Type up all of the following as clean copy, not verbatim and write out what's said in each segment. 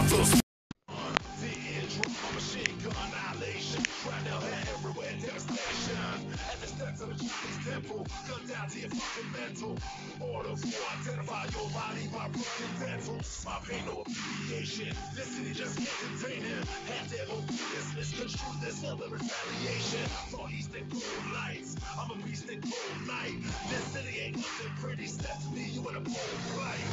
my foot. The eardrum, a machine gun annihilation. Right now, hair everywhere, devastation. At the steps of the Chinese temple, gun down to your fucking mental. Order for identify your body by broken dental. My pain, no abbreviation. This city just can't contain him. Half devil, this misconstrued, this other retaliation. Far east and cold lights. I'm a beast in cold night. This city ain't nothing pretty. Step to me, you in a bold fight.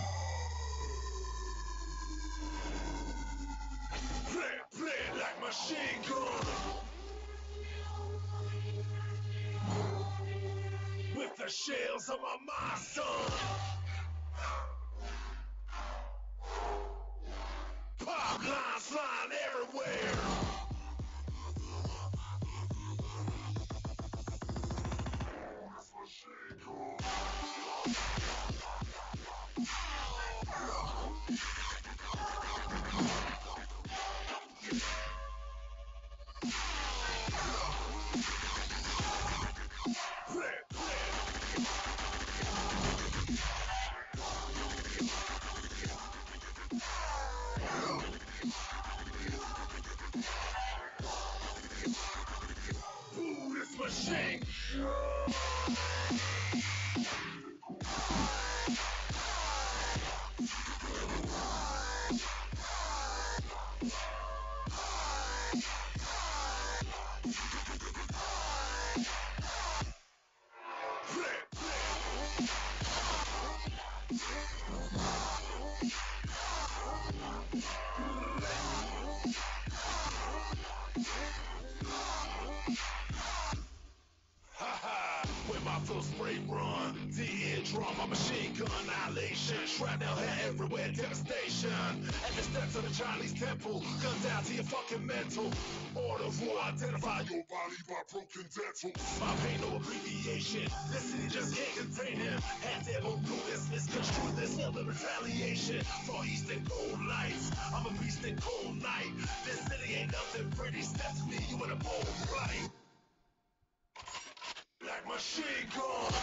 Play like machine gun. With the shells of my mind, son. Pop lines flying everywhere. Ooh, this machine. When my full spray run, the eardrum, a machine gun annihilation. Shrapnel hair everywhere, devastation. At the steps of the Chinese temple, gun down to your fucking mental. Order for identify your body by broken dental. My pain, no abbreviation. This city just can't contain him. Half devil, blue, this misconstrued, this other retaliation. Far east and cold lights. I'm a beast in cold night. This city ain't nothing pretty. Step to me, you in a bold fight. Like machine gun.